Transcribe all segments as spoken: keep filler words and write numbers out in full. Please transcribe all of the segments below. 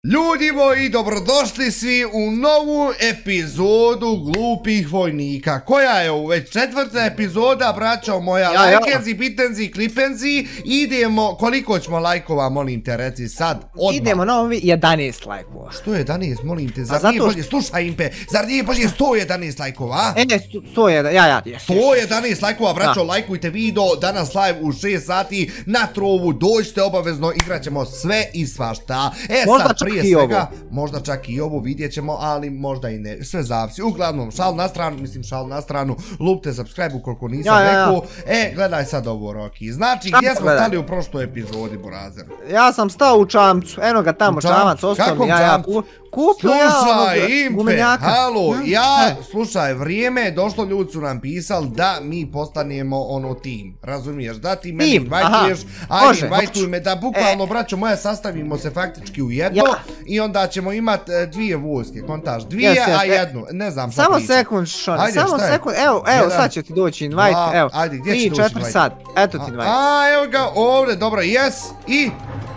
Ljudi moji, dobrodošli svi u novu epizodu Glupih vojnika. Koja je ovo već četvrta epizoda, braćo moja, ja, lajkenzi, ja. Bitenzi, klipenzi. Idemo, koliko ćemo lajkova, molim te, reci sad, odmah. Idemo na ovi jedanaest lajkova. Što je jedanaest, molim te, zar nije bolje, slušaj Impe, zar nije bolje sto jedanaest lajkova? E, sto jedan, ja, ja. sto jedanaest lajkova, braćo, lajkujte video, danas live u šest sati na Trovu, dođite obavezno, igrat ćemo sve i svašta. E sad, prije svega, možda čak i ovo vidjet ćemo, ali možda i ne, sve zavisi. Uglavnom, šal na stranu, mislim šal na stranu, lupte subscribe ukoliko nisam rekao. E, gledaj sad ovo, Roki. Znači, gdje smo stali u prošloj epizodi, Borazer? Ja sam stao u čamcu, eno ga tamo, čamac, ostao mi, ja, ja, kupio ja Slušaj, Impe, halo, ja, slušaj, vrijeme je došlo, ljudi su nam pisali da mi postanemo ono tim, razumiješ, da ti meni invajtuješ, ajde invajtuj me, da bukvalno, braćo moja, sastavimo se faktički u jedno i onda ćemo imat dvije vojske, kontaž, dvije, a jednu, ne znam šta pričam. Samo sekund, Šone, samo sekund, evo, evo, sad će ti doći invajt, evo, tri, četiri sad, eto ti invajt. A, evo ga, ovdje, dobro, jes, i...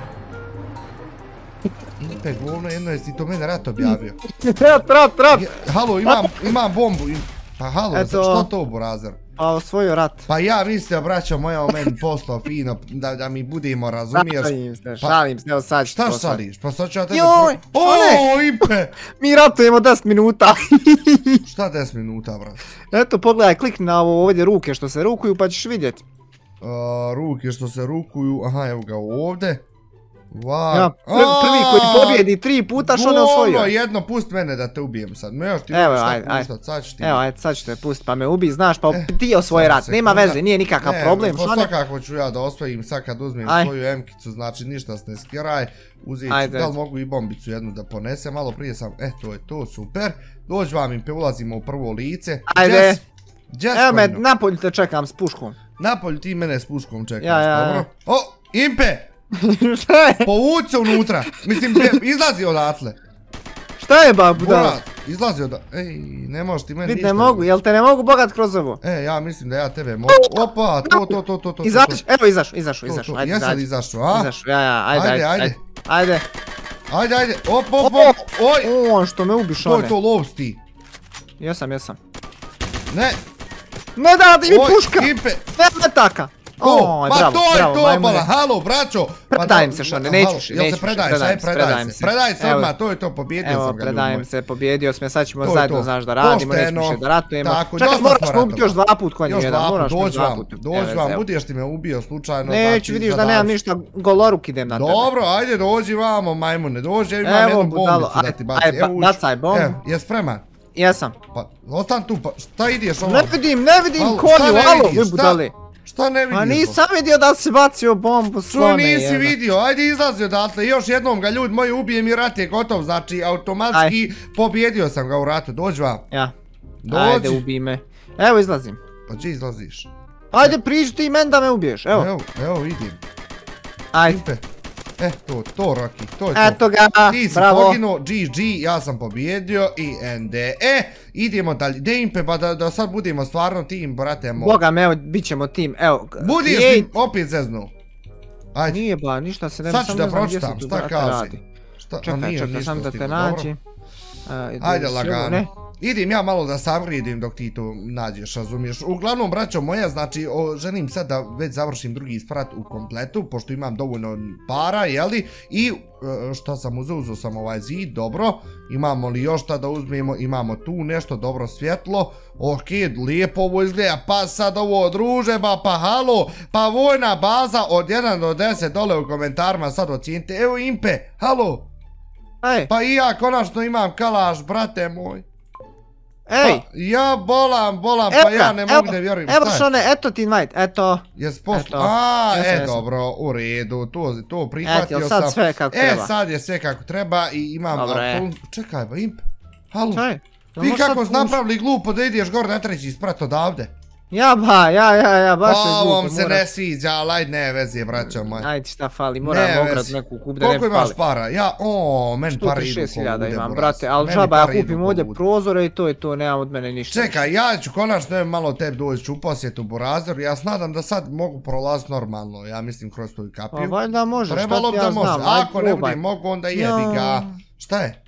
Impe, govno, jedno jesi ti to mene rat objavio. Rat, rat, rat! Halo, imam bombu. Pa halo, što to, Borazer? Pa osvojio rat. Pa ja mislio, braćo moja, o meni poslao fino, da mi budemo, razumiješ? Šalim se, šalim se, evo sad ću Šta šališ? Pa sad ću ja tebe... Joj, Oooo, Impe! Mi ratujemo deset minuta. Šta deset minuta, brat? Eto, pogledaj, klikni na ovo ovdje ruke što se rukuju, pa ćeš vidjeti. Ruke što se rukuju, aha, evo ga ovdje. Ja, prvi koji pobjedi tri puta što ne osvojio. Govno, jedno, pust mene da te ubijem sad. Evo, ajde, evo, ajde, sad ću te pustit pa me ubij, znaš, pa ti osvoji rat, nema veze, nije nikakav problem. Ne, svakako ću ja da osvojim sad kad uzmem svoju emkicu, znači ništa se ne skjeraj. Uzet ću, da li mogu i bombicu jednu da ponesem, malo prije sam, e, to je to, super. Dođi vam Impe, ulazimo u prvo lice. Ajde, evo me, napolju te čekam s puškom. Napolju ti mene s puškom čekaš, dobro? O, Impe! Povuci se unutra, mislim, izlazi odatle. Šta je ba budala? Izlazi odatle, ej, ne možeš ti meni ništa. Vid ne mogu, jel te ne mogu bogat kroz ovo? E, ja mislim da ja tebe mogu, opa, to, to, to, to, to. Izaš, evo izašu, izašu, izašu, ajde, ajde. Jesam izašu, a? Izašu, ja, ja, ajde, ajde, ajde. Ajde. Ajde, ajde, op, op, op, oj. On što me ubiš, one. To je to, lovs ti. Jesam, jesam. Ne. Ne da, ti mi puška. Oj, Impe. Ne, ne taka. Ko? Pa to je to, bala, halo, braćo! Predajem se, Šone, nećuš, jel se predaješ, aj predaj se. Predaj se odmah, to je to, pobjedio sam ga, evo, predajem se, pobjedio sam, sad ćemo zajedno, znaš, da radimo, nećemo više da ratujemo. Čekaj, moraš me ubiti još dva put konju jedan, moraš me dva put. Dođi vam, budeš ti me ubio slučajno. Neću, vidiš da nemam ništa, goloruk idem na tebe. Dobro, ajde, dođi vamo, majmune, dođi, ja imam jednu bombicu da ti bacim. Evo, bacaj bombu. Jes spreman? Jesam. Pa, ostan tu, pa šta ideš ovo? Ne vidim, ne vidim konju, alo, vi budali. Šta ne vidiš? Pa nisam vidio da si bacio bombu, Slone. Što nisi vidio? Ajde izlazi odatle, još jednom ga ljudi moji ubijem i rat je gotov, znači automatski pobjedio sam ga u ratu, dođi vam. Ja, ajde ubij me. Evo izlazim. Pa gdje izlaziš? Ajde priđi ti men da me ubiješ, evo. Evo, evo vidim. Ajde. E, to, to Roki, to je to. Eto ga, bravo. Ti si poginuo, G G, ja sam pobjedio i N D. E, idemo dalje, de Impe, pa da sad budemo stvarno tim, brate moj. Boga me, evo, bit ćemo tim, evo. Budiš mi opet zeznu. Ajde. Nije ba, ništa se ne sad ću da pročitam, šta kaže. Čekaj, čekaj, sam da te nađi. Ajde, lagano. Idim ja malo da savrijedim dok ti to nađeš, razumiješ. Uglavnom, braćo moja, znači, želim sad da već završim drugi sprat u kompletu, pošto imam dovoljno para, jeli? I šta sam uzeo, uzeo sam ovaj zid, dobro. Imamo li još šta da uzmemo, imamo tu nešto, dobro svjetlo. Ok, lijepo ovo izgleda, pa sad ovo druže, ba pa halo, pa vojna baza od jedan do deset dole u komentarima sad ocijenite. Evo Impe, halo. Pa i ja konačno imam kalaš, brate moj. Ej! Ja bolam, bolam, pa ja ne mogu da vjerujem. Evo Šone, eto ti invite, eto. Jes poslu, aaa, e dobro, u redu, to prihvatio sam. Eto, sad sve kako treba. E, sad je sve kako treba i imam... Čekaj, ba Impe, halo. Čaj. Vi kako ste napravili glupo da ideš gore na treći sprat odavde? Ja ba, ja, ja, ja, baš je Pa glupo. ovom se ne sviđa, ali ajde ne veze, braćo moj. Ajde šta fali, moram ograd neku kup da ne Koliko pali. imaš para? Ja, o, men pare idu šest ko hiljada lude, imam, buraz. brate, ali Meni džaba ja pare idu kupim ko ovdje lude. prozore i to je to, nemam od mene ništa. Čekaj, ja ću konačno malo tebi doći u posjetu Burazeru, ja snadam da sad mogu prolaziti normalno, ja mislim kroz tu kapiju. Pa valjda može, šta Trebalo ti bi ja da može, znam, ajde ako ne probaj. bude mogu onda jebi ga. Šta je?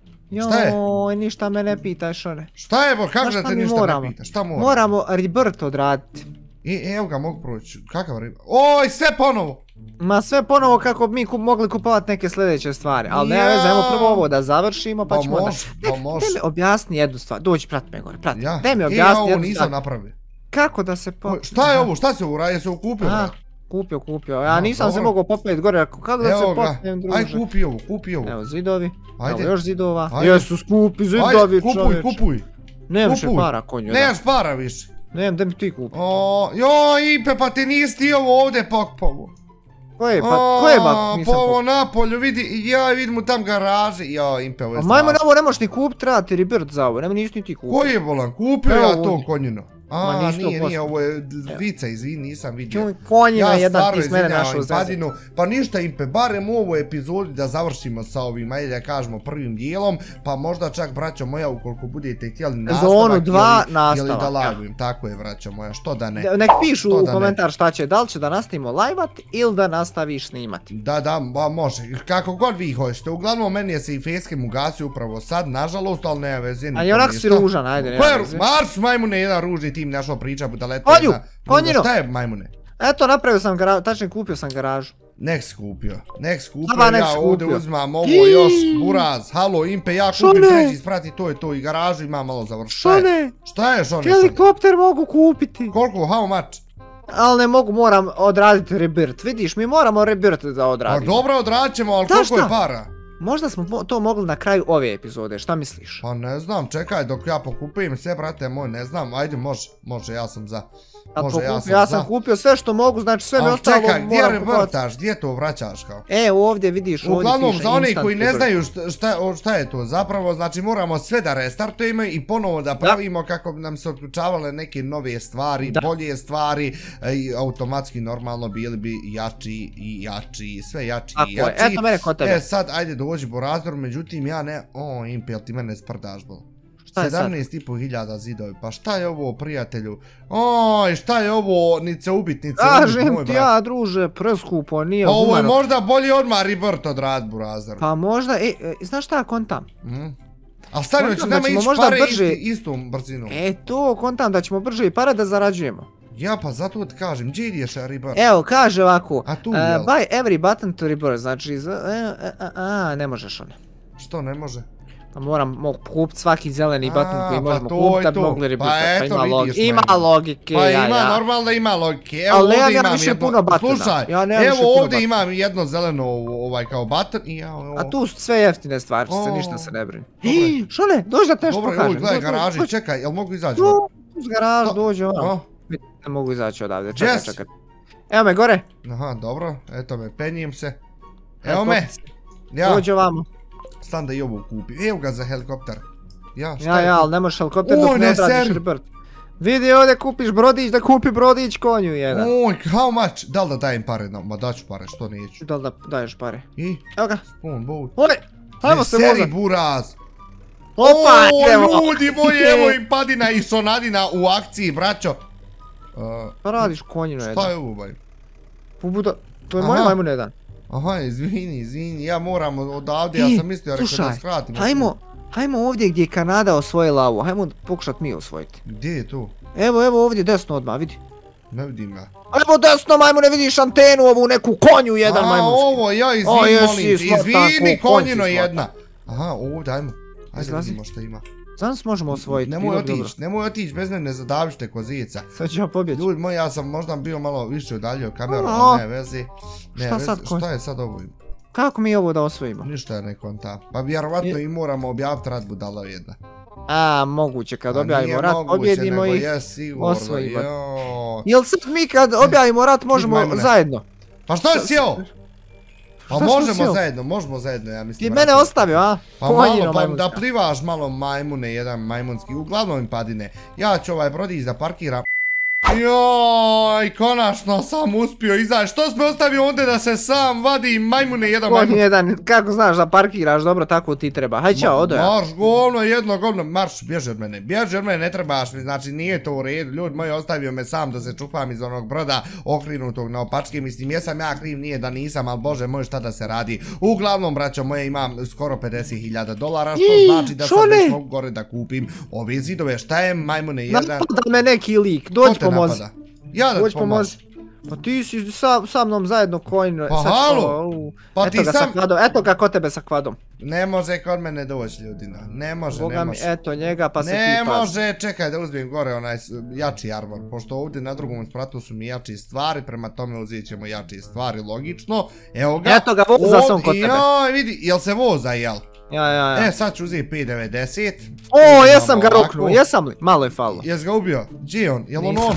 Šta je? Joj, ništa me ne pitaj šone. Šta je, bo, kako Znaš da šta te mi ništa moramo? ne pita? Šta moramo? Moramo rebirth odraditi. I evo ga, mogu proći. Kakav riba? Oj, sve ponovo! Ma sve ponovo kako bi mi kup, mogli kupovati neke sljedeće stvari, ali nema veze, ajmo prvo ovo da završimo pa Pa ćemo onda... može, pa može. Daj mi objasni jednu stvar, dođi prati me gore, prati. Ja? Daj mi E, ja objasni ovo jednu nisam stvar. napravio. Kako da se po... Oj, šta je ovo? Šta se uradio? Je se ukupio? Aha, brat? kupio, kupio, ja Aha, nisam se dobro. mogao popeti gore, kako da se Evo ga, popnem druže. aj kupi ovo, kupi ovo. Evo zidovi, Ajde. evo još zidova, Ajde. jesu skupi zidovi Ajde, kupuj, čovječe. kupuj. Nemam više kupuj. para konju, da. Nemaš para više. Nemam, da mi ti kupi. O, joj, Ipe, pa ti nisi ti ovo ovdje pokpovo. Koje pa, koje bak nisam Po ovo kupi? napolju, vidi, ja vidim u tam garaži. Ja, Impe, ovo je A majmo strašno. ovo ne možeš ni kupit, treba ti rebirth za ovo, nema nisi ni ti kupi. Koji je bolan? Kupio Evo ja to ovdje. konjino. Ma A, nisi to nije, nije, poslao. ovo je vica, izvini, nisam vidio. Čuj, konjina Ja jedan stvarno ti s mene izvinjavam našao zezat. Padinu, pa ništa Impe, barem u ovoj epizodi da završimo sa ovim, ajde da kažemo prvim dijelom, pa možda čak braćo moja ukoliko budete htjeli nastavak Zonu dva, ili, nastavak, ili da ja. live-ujem, tako je braćo moja, što da ne. Nek pišu Što u da ne. komentar šta će, da li će da nastavimo live-at ili da nastaviš snimati. Da, da, ba, može, kako god vi hoćete, uglavnom meni je se i facecam ugasio upravo sad, nažalost, ali nema veze. A nikom i onako si ništa. ružan, ajde, nema Ko je, veze. Marš majmune, jedan ružni tim našao priča, budaleta Konju, jedna. konjino. Šta je majmune? Eto, napravio sam garažu, tačnije kupio sam garažu. Nek skupio, nek skupio, Aba, nek ja ovdje skupio. uzmam ovo Ii. još, buraz, halo, Impe, ja kupim Šone. treći sprati, to je to, i garažu imam malo završiti. Šta je? Šone, Šta je, Šone, Šone? helikopter mogu kupiti. Koliko, how much? Ali ne mogu, moram odraditi rebirth, vidiš, mi moramo rebirth da Pa odradimo. dobro, odradit ćemo, ali Znaš koliko je šta? para? Možda smo mo- to mogli na kraju ove epizode, šta misliš? Pa ne znam, čekaj dok ja pokupim sve, brate moj, ne znam, ajde može, može, ja sam za. Kad Može, ja pokupim, sam ja za. sam kupio sve što mogu, znači sve mi Ali ostalo čekaj, gdje moram kupovati. revrtaš, gdje to vraćaš kao? E, ovdje vidiš, ovdje Uglavnom, piše za oni instant koji ne rebirth. znaju šta, šta, o, šta je to zapravo, znači moramo sve da restartujemo i ponovo da pravimo kako bi nam se otključavale neke nove stvari, Da. bolje stvari e, i automatski normalno bili bi jači i jači, sve jači Tako i je, jači. eto mene kod tebe. E sad, ajde dođi po razdoru, međutim ja ne, o Impe, jel ti mene sprdaš bol? Šta je sad? sedamnaest i po hiljada zidovi, pa šta je ovo prijatelju? Oj, šta je ovo, nice ubit, nice ubit, Kažem moj ti brat. ja, druže, preskupo, nije Pa ovo je humano. možda bolji odmah rebirth od rad Burazer. Pa možda, e, e, znaš šta kontam? Mm. A stavio će Kontam da nama ćemo ići možda pare brže- isti, istom brzinom. E, to kontam da ćemo brže i pare da zarađujemo. Ja pa zato ti kažem, gdje ideš rebirth? Evo, kaže ovako, A tu, uh, jel? buy every button to rebirth, znači, za- e, e, a, a, ne možeš one. Što ne može? Pa moram mogu kupiti svaki zeleni A, button koji pa možemo to kupiti je da bi to. mogli Pa rebirth. Pa eto, ima vidiš, logike, ima man. logike, Pa ja, ima, ja. normalno da ima logike. Evo Ali nemam ovdje ja imam više jedno, puno buttona. slušaj, Ja nemam više evo puno ovdje buttona. imam jedno zeleno ovaj kao button i ja ovo. A tu su sve jeftine stvari, se O, ništa se ne brini. dobro. Šone, dođi da te nešto Dobro, pokažem. evo gledaj Dođi, dođi, garaži, dođi. čekaj, jel mogu izaći? Tu, uz garaž, To- dođi O, ono. Ne mogu izaći odavde, čekaj, Jess. čekaj. Evo me gore. Aha, dobro, eto me, penjem se. E, Evo me, potici. ja, Dođi ovamo. stan da i ovo kupim. Evo ga za helikopter. Ja, šta Ja, je ja, to? ali ne možeš helikopter Oj, dok ne ne odradiš seri. rebirth. Vidi ovdje kupiš brodić, da kupi brodić konju jedan. Oj, how much? Da li da dajem pare? No, ma daću pare, što neću. Da li da daješ pare? I? Evo ga. Spoon boat. Oj, ajmo se Seri vozat. buraz. Opa, idemo. O, ljudi moji, evo im Padina i Sonadina u akciji, braćo. Uh, Pa radiš konjinu šta jedan. je ovo, baj? Pubuda, to je moj Aha. majmun jedan. Aha, izvini, izvini, ja moram odavde, ja Ej, sam mislio rekao da slušaj, skratimo. hajmo, hajmo ovdje gdje je Kanada osvojila ovu, hajmo pokušat mi osvojiti. Gdje je tu? Evo, evo ovdje desno odmah, vidi. Ne vidim ja. Evo desno majmune, vidiš antenu ovu, neku konju jedan A, majmunski. ovo, ja O, izvini, jesi, molim te, slotan, izvini, ko- konj si konjino slotan. jedna. Aha, ovdje, ajmo. Ajde Izlazi. vidimo šta ima. Danas možemo osvojiti, Nemoj bilo bi dobro. otići, nemoj otići, bez mene ne zadavište ko zica. Sad ću ja pobjeći. Ljudi moji, ja sam možda bio malo više udaljio kameru, A, ali ne vezi. Ne šta vezi, sad, konj? šta je sad ovo? Kako mi ovo da osvojimo? Ništa je ne konta. Pa vjerovatno Je- i moramo objaviti rat budala jedna. A, moguće, kad Pa objavimo nije rat, moguće, pobjedimo nego ih. je sigurno, osvojimo. joj. Jel sad mi kad objavimo rat možemo majmune. zajedno? Pa što je sjeo? Pa Šta smo možemo sjeo? zajedno, možemo zajedno, ja mislim. Ti mene rat. ostavio, a? Pa Konjino malo, pa majmunska. da plivaš malo majmune, jedan majmunski, uglavnom im Padine. Ja ću ovaj brodić da parkiram. Joj, konačno sam uspio izaći. Što smo ostavio ovdje da se sam vadi majmune jedan majmun? Jedan, kako znaš da parkiraš dobro, tako ti treba. Hajde čao, odo ja. Marš, govno, jedno govno, marš, bježi od mene. Bježi od mene, ne trebaš mi, znači nije to u redu. Ljudi moji, ostavio me sam da se čupam iz onog broda okrinutog na opačke. Mislim, jesam ja kriv, nije da nisam, ali bože moj, šta da se radi. Uglavnom, braćo moje, imam skoro pedeset hiljada dolara, što znači da sam već mogu gore da kupim ove zidove. Šta je, majmune, jedan... Napada me neki lik, dođi pomozi. Ja da ti pomozi. Pa ti si sa mnom zajedno coin... Pa halo! Pa ti sam... Eto ga kod tebe sa kvadom. Ne može kod mene doći, ljudina. Ne može, ne može. Eto njega pa se ti Ne može, čekaj da uzmem gore onaj jači armor. Pošto ovdje na drugom spratu su mi jači stvari, prema tome uzet ćemo jači stvari, logično. Evo ga. Eto ga, voza sam kod tebe. Joj, vidi, jel se voza, jel? Ja, ja, ja. E, sad ću uzeti pet devedeset. O, jesam ga roknuo, jesam li? Malo je falo. Jes ga ubio? Gdje je on? Jel on on?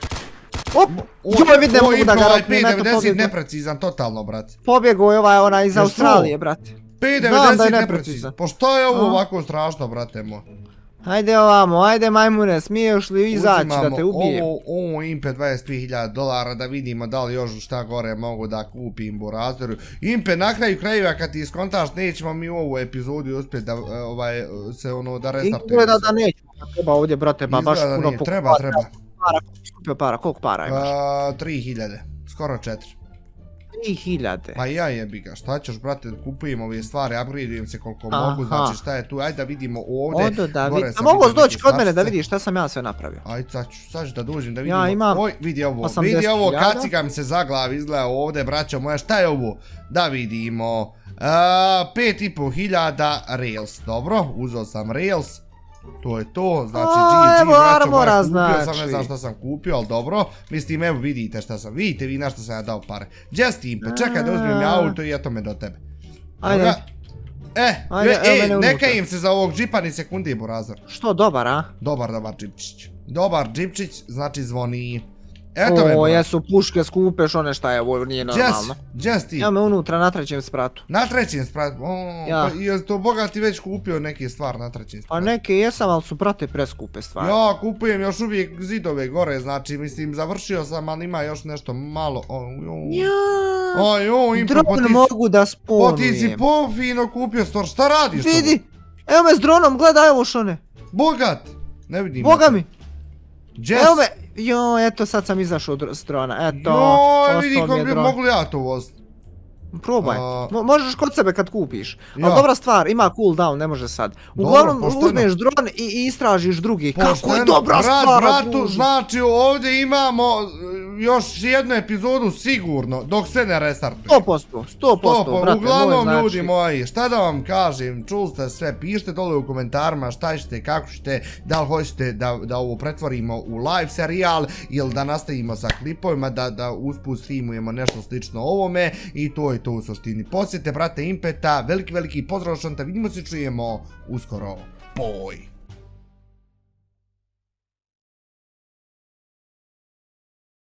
Op! Joj, vidim, ne mogu da ga roknem, pet devedeset neprecizan, totalno, brat. Pobjegao je ovaj onaj iz Australije, brat. pet devedeset neprecizan. Pa što je ovo ovako strašno, brate moj? Hajde ovamo, hajde majmune, smiješ li izaći da te ubijem? Ovo Impe dvadeset tri hiljade dolara, da vidimo da li još šta gore mogu da kupim burazeru. Impe, na kraju krajeva kad ti iskontaš, nećemo mi u ovu epizodu uspjeti da se ono da restartujemo. Izgleda da nećemo, treba ovdje, brate, ba baš puno pokupati. Treba, treba. Kupio para, koliko para imaš? tri hiljade, skoro četiri. tri hiljade? Pa ja jebi ga, šta ćeš, brate, kupujem ove stvari, upgradeujem se koliko mogu, znači šta je tu, ajde da vidimo ovdje. Odo da vidim, a mogu doći kod mene da vidiš šta sam ja sve napravio. Ajde sad ću, sad ću da dođem da vidimo. Ja imam oj, vidi ovo, vidi ovo, kacika mi se za glav izgleda ovdje, braćo moja, šta je ovo? Da vidimo, pet i pol hiljada Rails, dobro, uzeo sam Rails. To je to, znači G G, braćo moja, kupio sam, ne znam šta sam kupio, ali dobro. Mislim, evo vidite šta sam, vidite vi na što sam ja dao pare. Just Impe, čekaj da uzmem auto i eto me do tebe. Ajde. E, ej, neka im se za ovog džipa ni sekundi, burazor. Što, dobar, a? Dobar, dobar džipčić. Dobar džipčić, znači zvoni. O, jesu puške skupeš, one šta je, ovo nije normalno. Just Impe. Ja me unutra na trećem spratu. Na trećem spratu? Pa je to Boga ti već kupio neke stvari na trećem spratu? Pa neke jesam, ali su brate preskupe stvari. Ja kupujem još uvijek zidove gore, znači mislim završio sam, ali ima još nešto malo. Jaaaa, dron mogu da sponujem. Pa ti si pofino kupio stvar, šta radiš to? Vidi, evo me s dronom, gledaj ovo šone. Bogat, ne vidim. Boga mi. Evo me, joj, eto sad sam izašao s drona, eto, ostao mi je dron. Joj, vidi, mogu li ja to voziti? Probaj, možeš kod sebe kad kupiš, ali dobra stvar, ima cooldown, ne može sad. Uglavnom uzmeš dron i istražiš drugi, kako je dobra stvar. Bratu, znači ovdje imamo još jednu epizodu sigurno, dok se ne restartuje. sto posto, sto posto, brate, uglavnom ljudi moji, šta da vam kažem, čuli ste sve, pišite dole u komentarima šta ćete, kako ćete, da li hoćete da ovo pretvorimo u live serijal ili da nastavimo sa klipovima, da usput streamujemo nešto slično ovome i to je to u suštini. Posjetite brate Impeta, veliki veliki pozdrav što vidimo se čujemo uskoro. Boj!